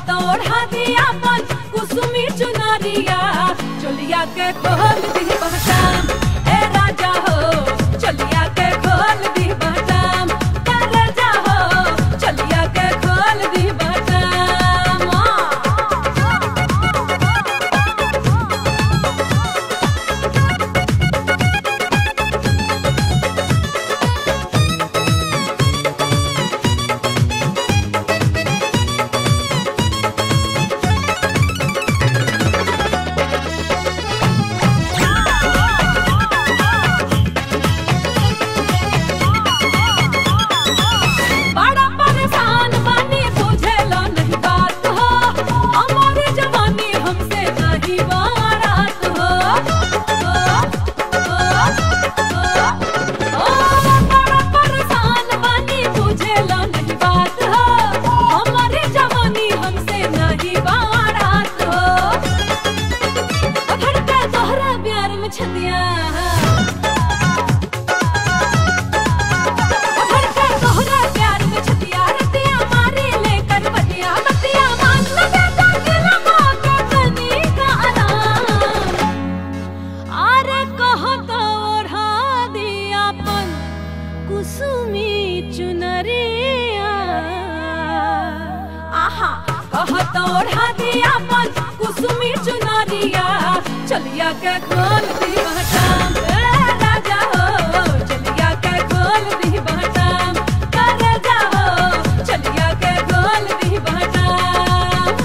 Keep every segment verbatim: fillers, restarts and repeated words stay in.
कहत ओढ़ा दिया अपन कुसुमी चुनरिया चोलिया के खोल दी बहटाम ए राजा हो चोलिया के खोल दी बहटाम ए राजा हो चोलिया के खोल दी बहटाम। कहत ओढ़ा दिया अपन कुसुमी चुनरिया चलिया के खोल दी बहटाम ए राजा हो चलिया के खोल दी बहटाम ए राजा हो चलिया के खोल दी बहटाम।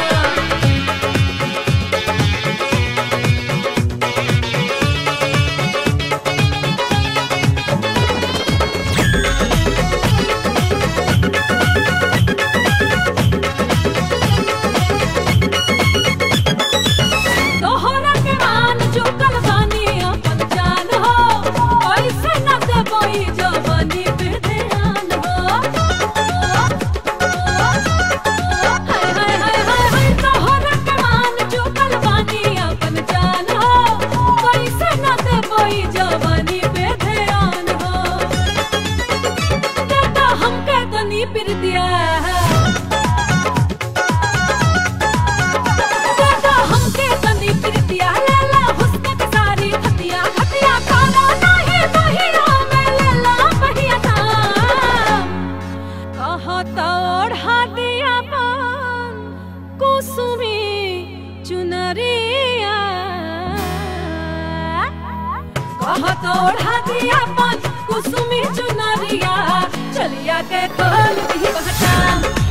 कहत ओढ़ा दिया अपन कुसुमी चुनरिया चलिया के खोल दी बहटाम।